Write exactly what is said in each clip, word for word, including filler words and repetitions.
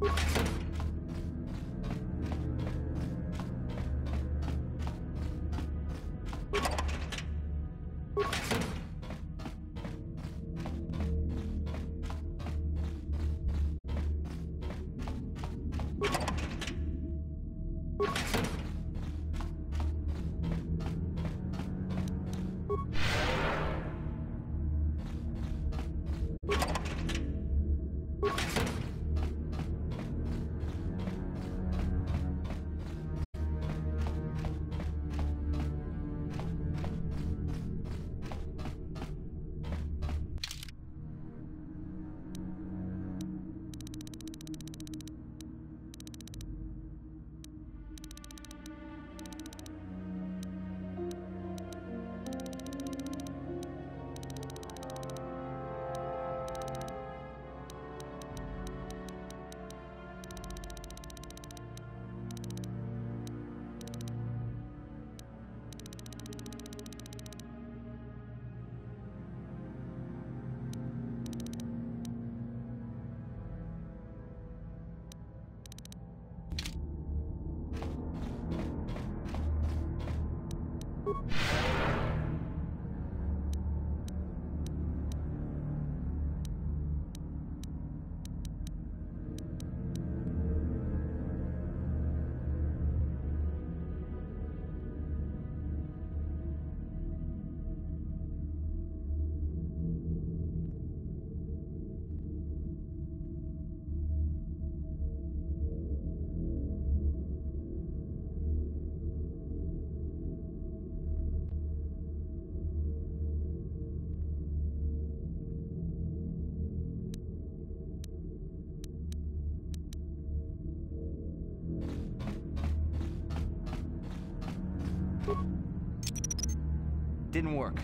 Didn't work.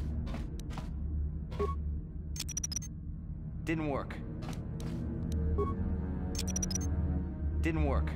Didn't work. Didn't work.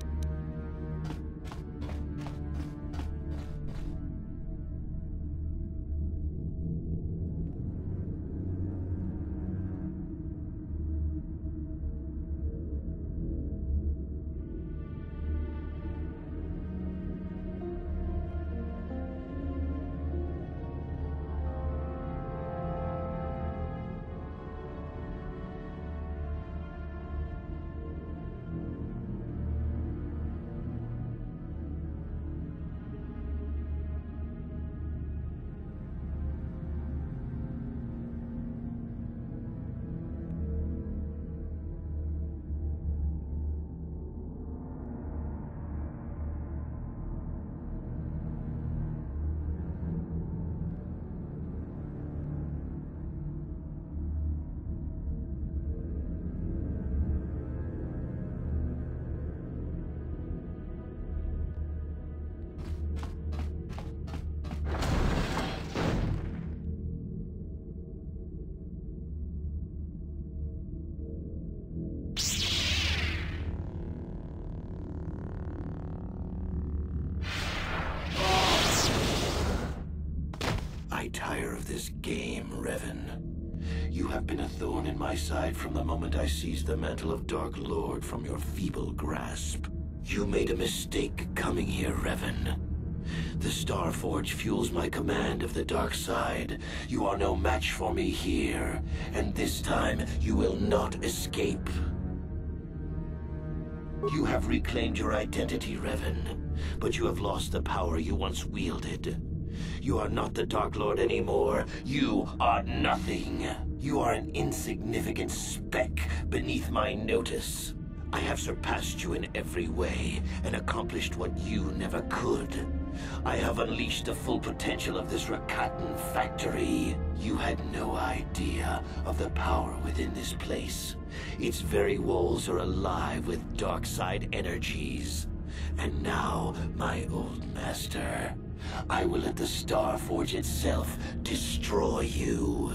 I tire of this game, Revan. You have been a thorn in my side from the moment I seized the mantle of Dark Lord from your feeble grasp. You made a mistake coming here, Revan. The Starforge fuels my command of the dark side. You are no match for me here, and this time you will not escape. You have reclaimed your identity, Revan, but you have lost the power you once wielded. You are not the Dark Lord anymore. You are nothing. You are an insignificant speck beneath my notice. I have surpassed you in every way and accomplished what you never could. I have unleashed the full potential of this Rakatan factory. You had no idea of the power within this place. Its very walls are alive with dark side energies. And now, my old master, I will let the Starforge itself destroy you.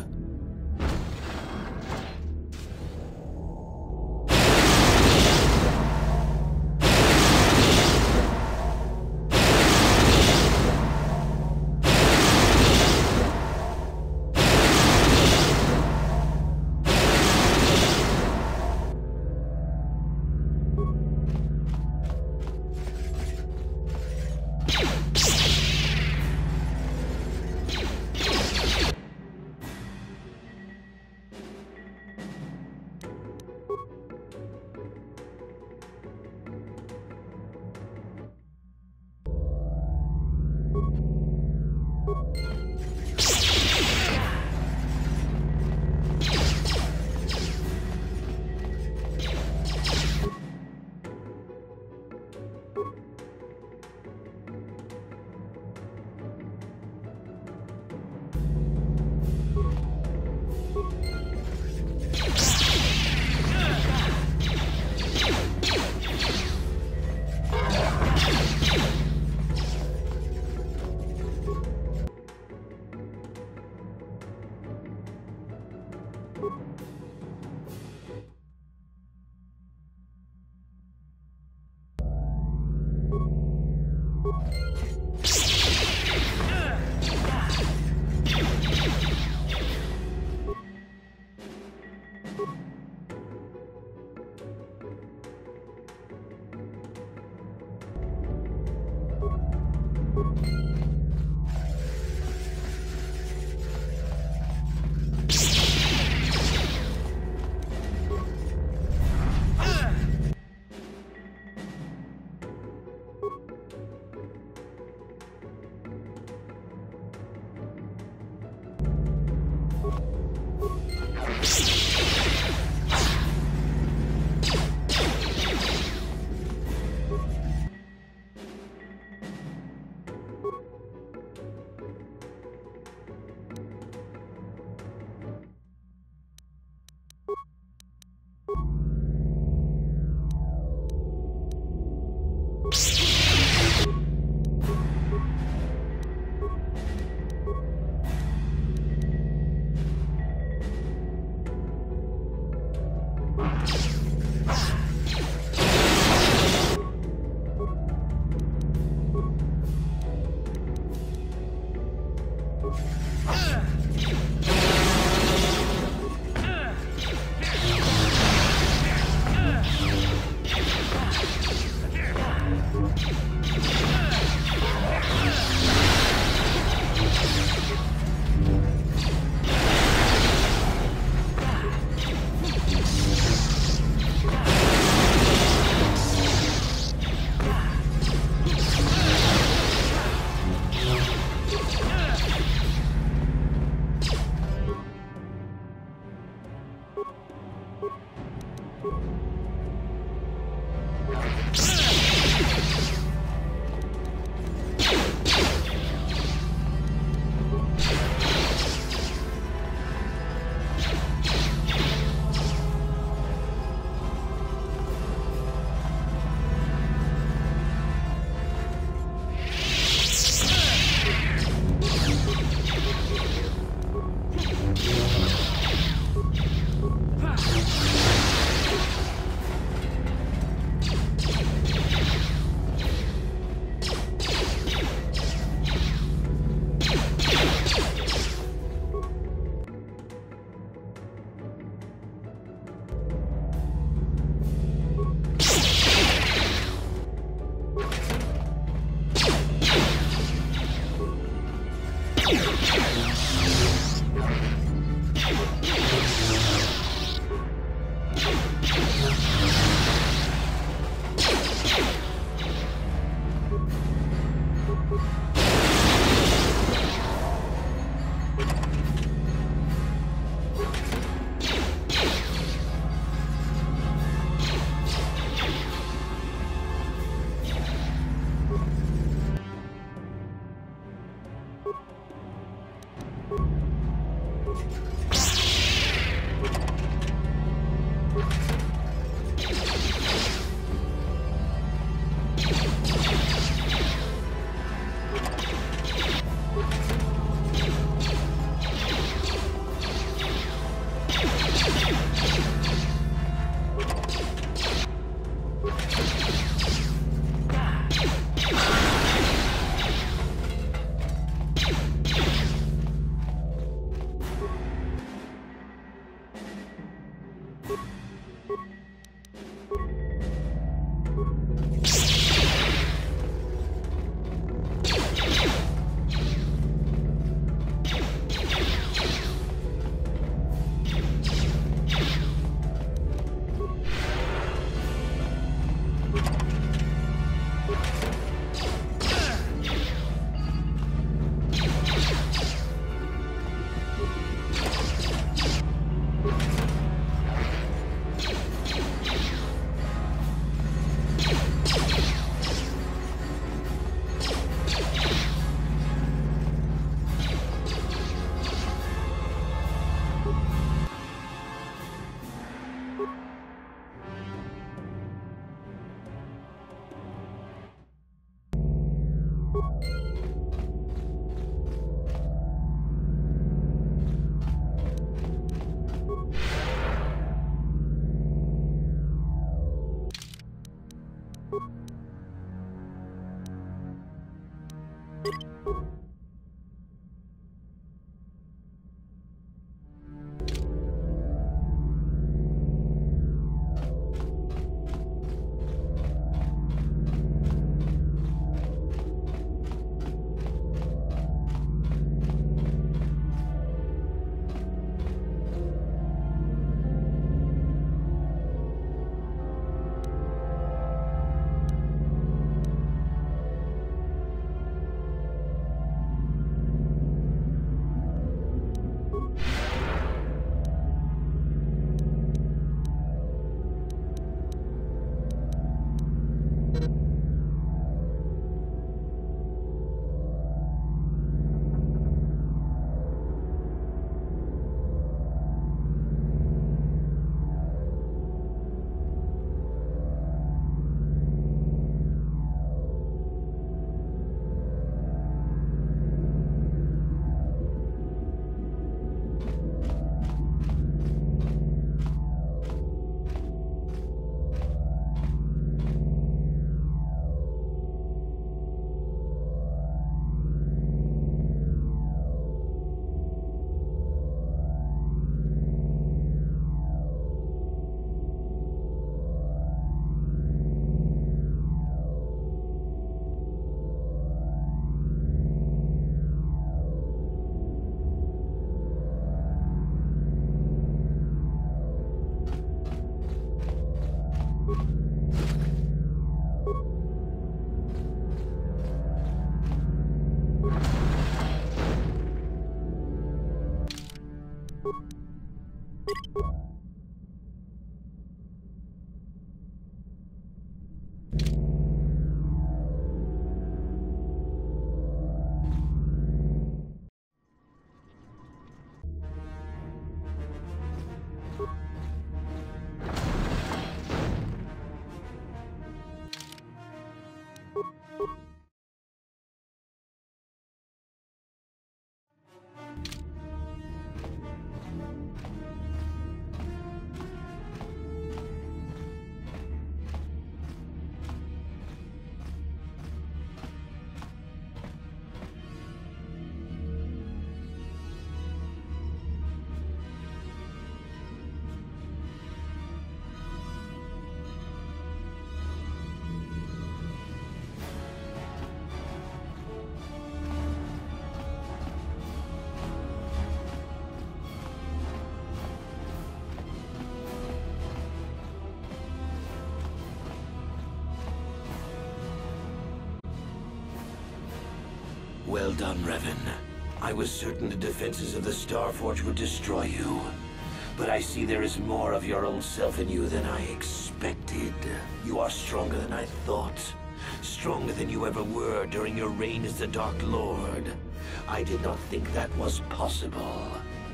Well done, Revan. I was certain the defenses of the Starforge would destroy you. But I see there is more of your old self in you than I expected. You are stronger than I thought. Stronger than you ever were during your reign as the Dark Lord. I did not think that was possible.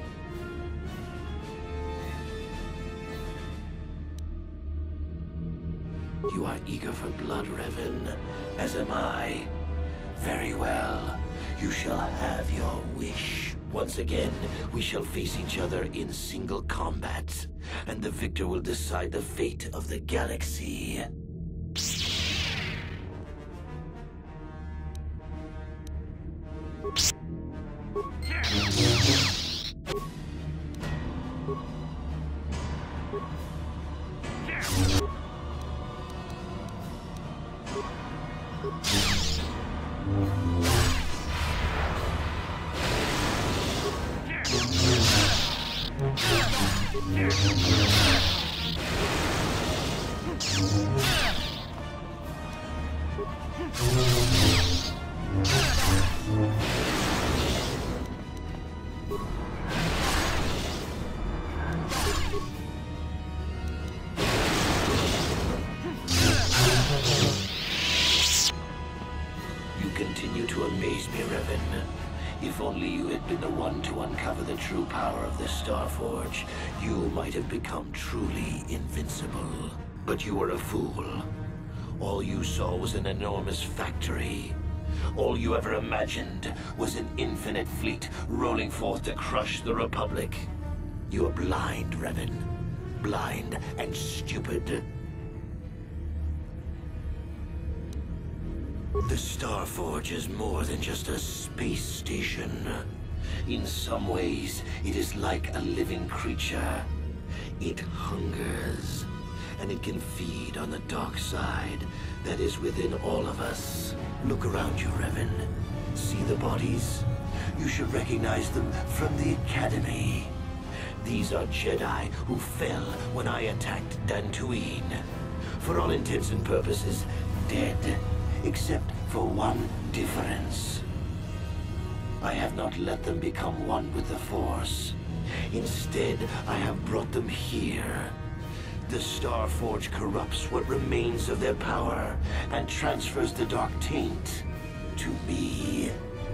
You are eager for blood, Revan, as am I. Very well. You shall have your wish. Once again, we shall face each other in single combat, and the victor will decide the fate of the galaxy. You continue to amaze me, Revan. If only you had been the one to uncover the true power of the Starforge, you might have become truly invincible. But you were a fool. All you saw was an enormous factory. All you ever imagined was an infinite fleet rolling forth to crush the Republic. You are blind, Revan. Blind and stupid. The Starforge is more than just a space station. In some ways, it is like a living creature. It hungers, and it can feed on the dark side that is within all of us. Look around you, Revan. See the bodies? You should recognize them from the Academy. These are Jedi who fell when I attacked Dantooine. For all intents and purposes, dead. Except for one difference. I have not let them become one with the Force. Instead, I have brought them here. The Starforge corrupts what remains of their power and transfers the Dark Taint to me.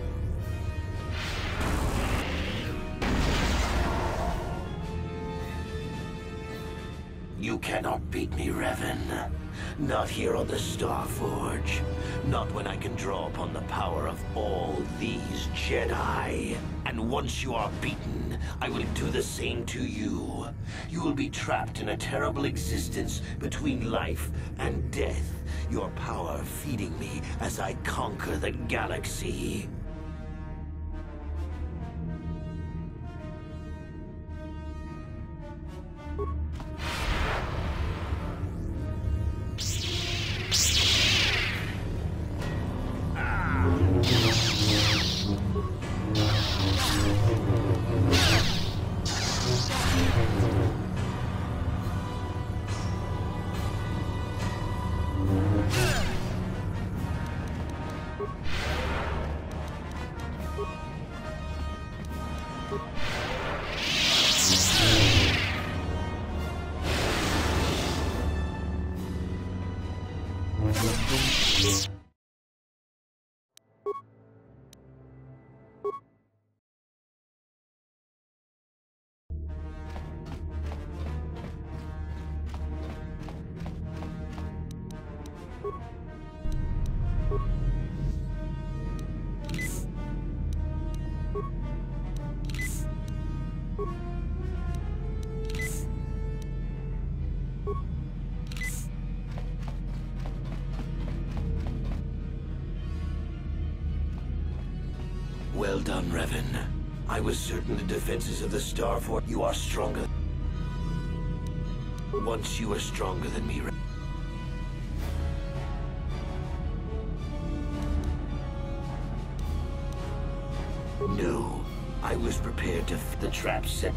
You cannot beat me, Revan. Not here on the Starforge. Not when I can draw upon the power of all these Jedi. And once you are beaten, I will do the same to you. You will be trapped in a terrible existence between life and death. Your power feeding me as I conquer the galaxy. Well done, Revan. I was certain the defenses of the Star Fort. You are stronger. Once you were stronger than me, Revan. No, I was prepared to f the trap set.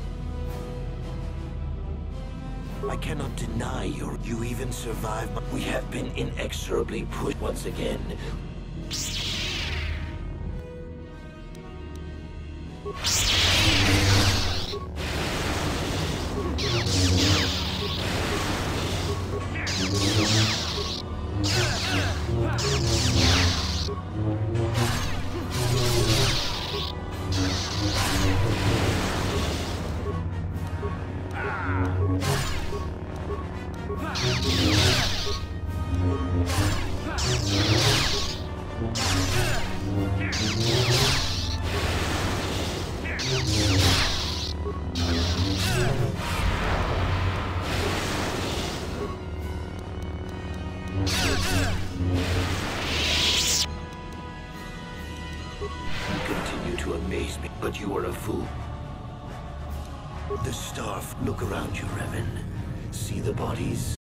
I cannot deny your... You even survived, but we have been inexorably pushed once again. To amaze me, but you are a fool. The staff. Look around you, Revan. See the bodies?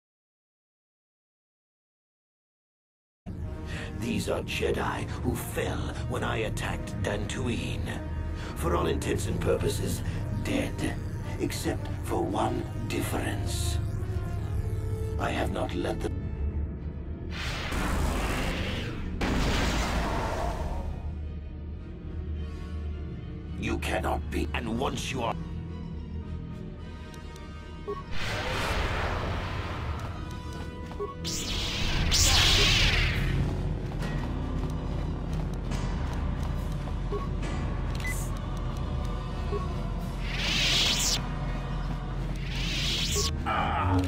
These are Jedi who fell when I attacked Dantooine. For all intents and purposes, dead. Except for one difference. I have not let them... You cannot be, and once you are... Ah.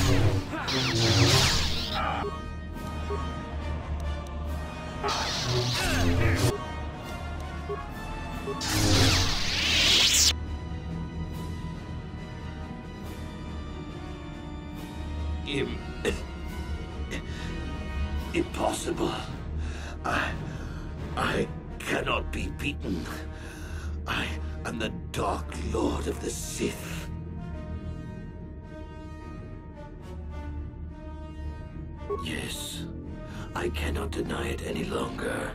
Im... Impossible. I... I cannot be beaten. I am the Dark Lord of the Sith. Yes, I cannot deny it any longer.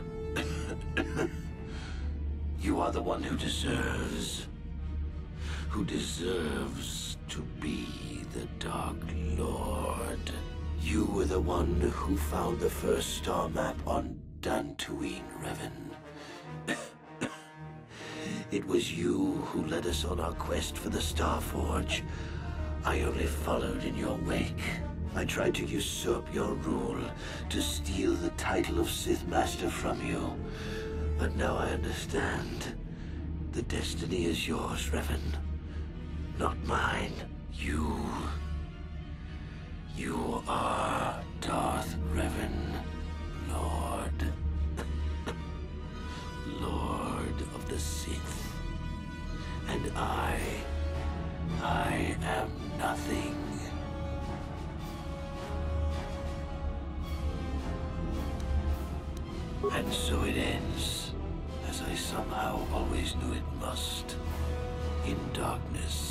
You are the one who deserves... who deserves to be the Dark Lord. You were the one who found the first star map on Dantooine, Revan. It was you who led us on our quest for the Starforge. I only followed in your wake. I tried to usurp your rule, to steal the title of Sith Master from you. But now I understand. The destiny is yours, Revan. Not mine. You... You are Darth Revan, Lord. Lord of the Sith. And I... I am nothing. And so it ends, as I somehow always knew it must, in darkness.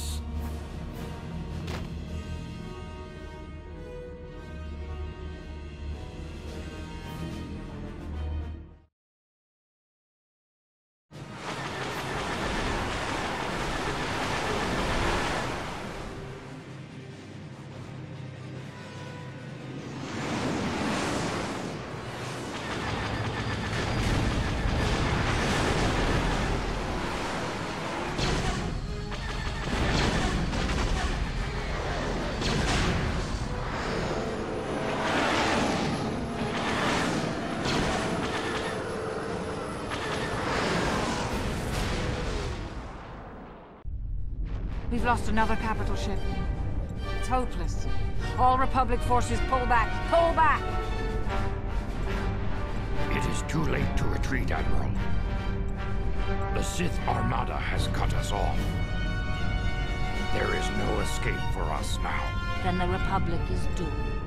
We've lost another capital ship. It's hopeless. All Republic forces, pull back! Pull back! It is too late to retreat, Admiral. The Sith Armada has cut us off. There is no escape for us now. Then the Republic is doomed.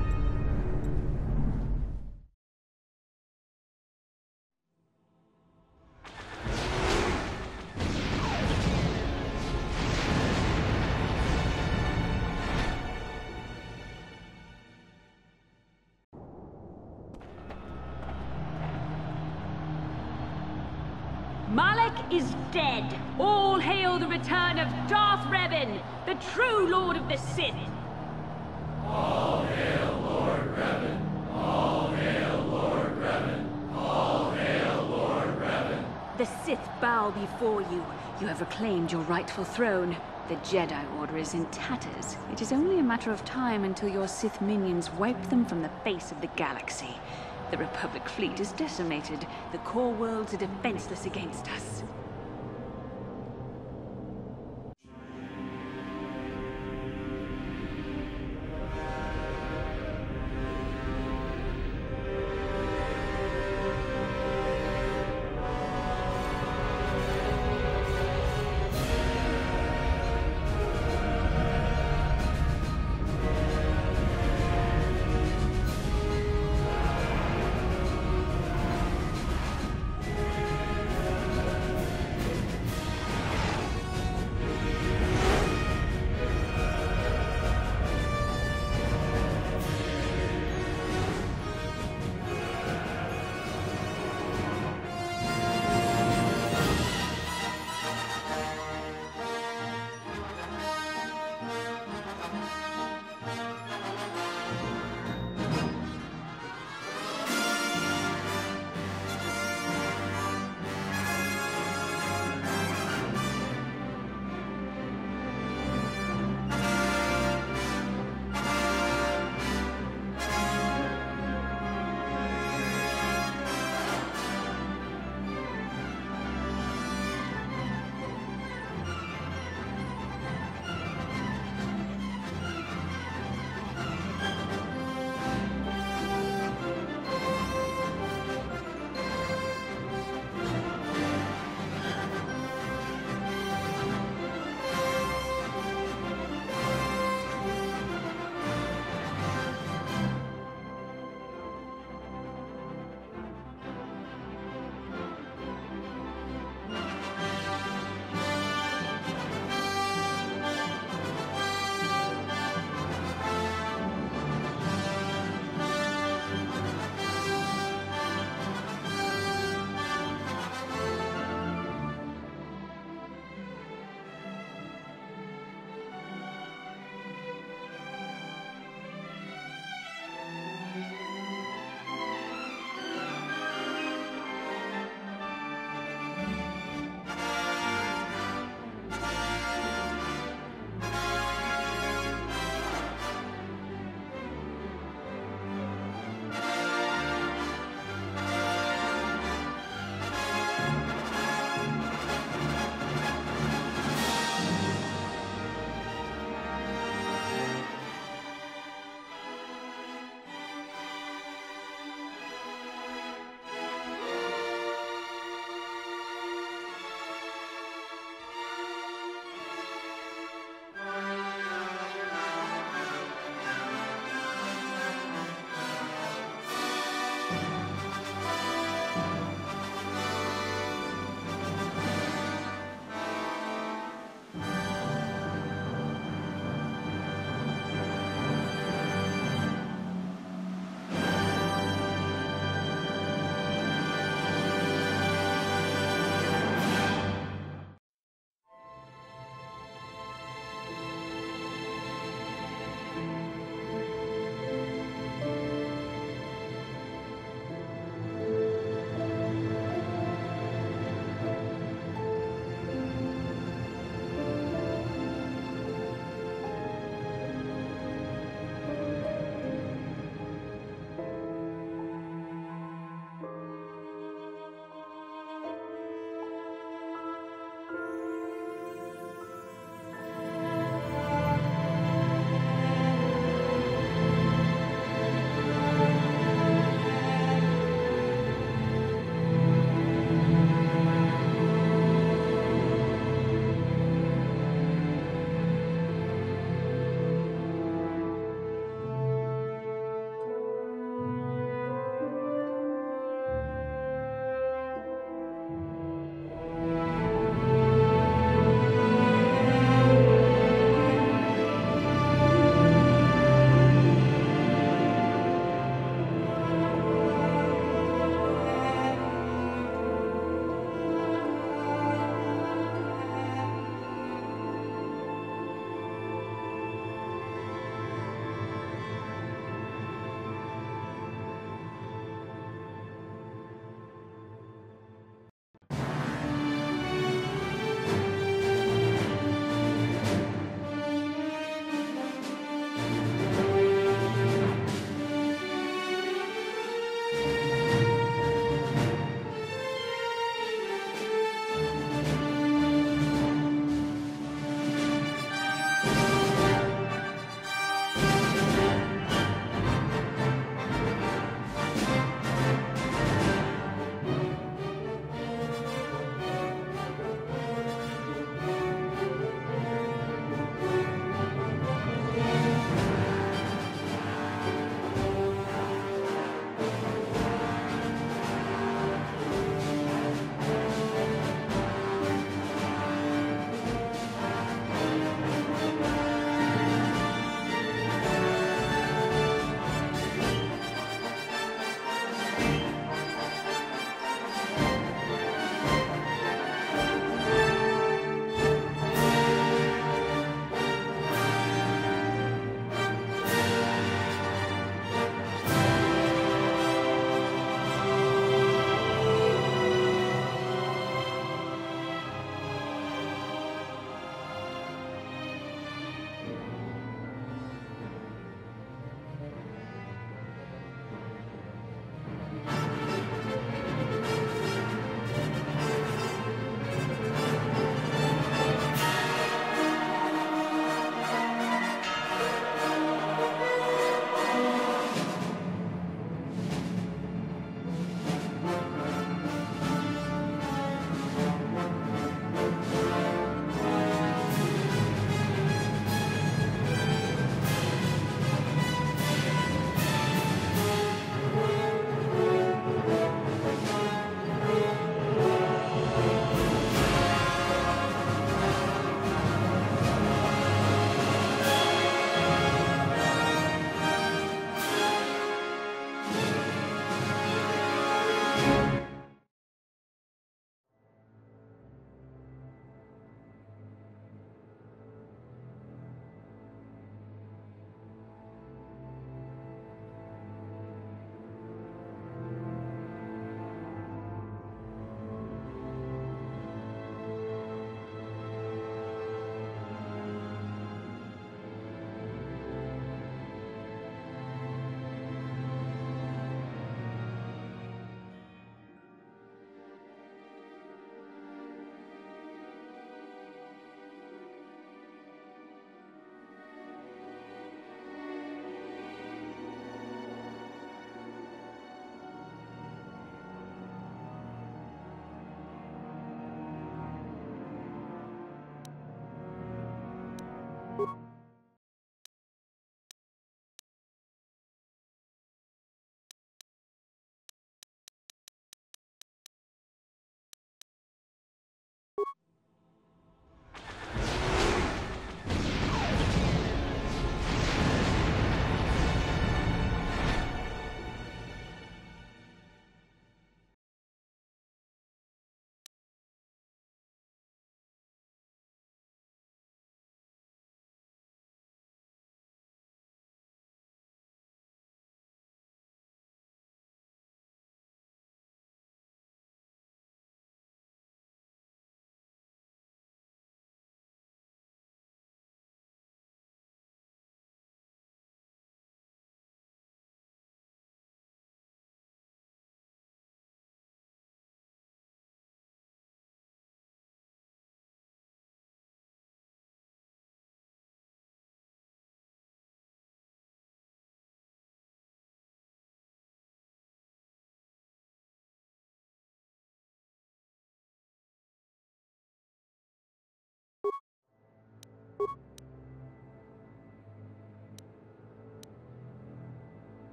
Malak is dead. All hail the return of Darth Revan, the true Lord of the Sith. All hail Lord Revan. All hail Lord Revan. All hail Lord Revan. The Sith bow before you. You have reclaimed your rightful throne. The Jedi Order is in tatters. It is only a matter of time until your Sith minions wipe them from the face of the galaxy. The Republic fleet is decimated. The core worlds are defenseless against us.